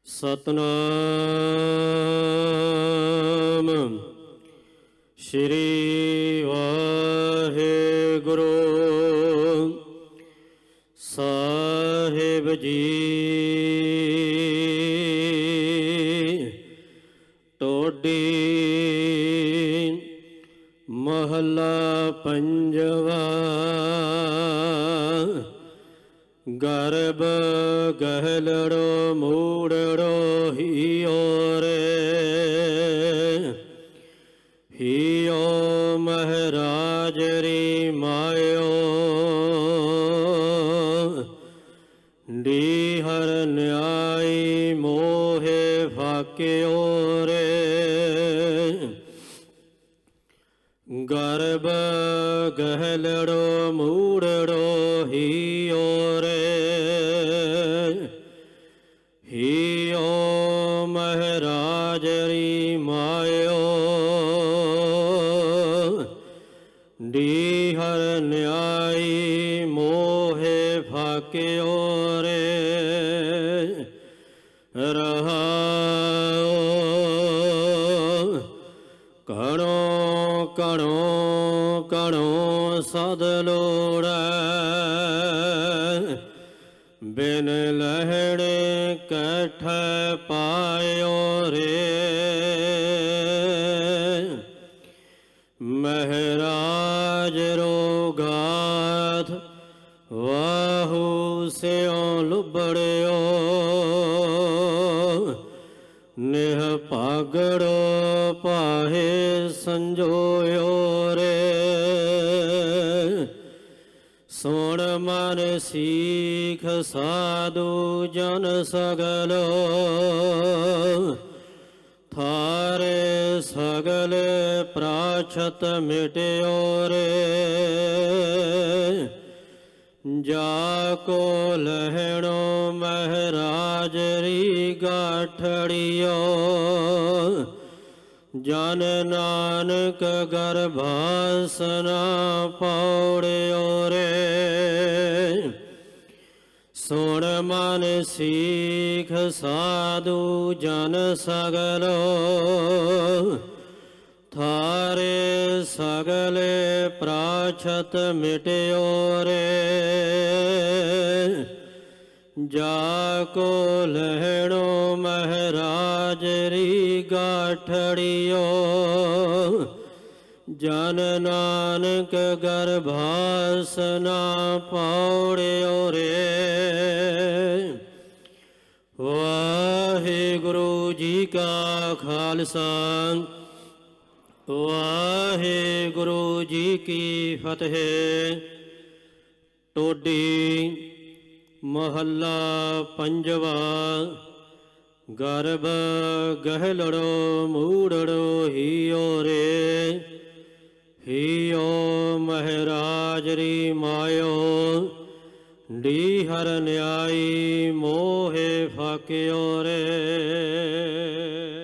सतनाम श्री वाहेगुरु साहिब जी। टोडी महला पंजवा। गर्भ गहलड़ो मूड़ड़ो हियो रे हियो महराज री मायो। डीहर न्याई मोहे फाक्यो रे। गर्भ गहलड़ो मूड़ड़ो हियो रे हियो महराज री मायो। डीहर न्याई मोहे फाक्यो रे। रहाओ कणो कणो कणो सद लोड़ै। बिन लहड़े कठ पायो रे। महराज रो गाथ वाहू स्यों लुबड़ियो। निह पागड़ो पाहे संजोयो रे। सोण मन सीख साधु जन सगलो। थारे सगल प्राछत मिट्यो रे। जाको लहणो महराज री गाठड़ियो। जन नानक गर्भासना पौड़ियो रे। सुण मन सीख साधु जन सगलो। थारे सगले प्राछत मिट्यो रे। जाको लहणो महराज री गाठड़ियो। जन नानक गर्भासना पौड़ियो रे। वाहेगुरु जी का खालसा वाहेगुरु जी की फतेह। टोडी महला पंजवा। गर्भ गहलड़ो मूड़ड़ो हियो रे हियो महराज री मायो। डीहर न्याई मोहे फाक्यो रे।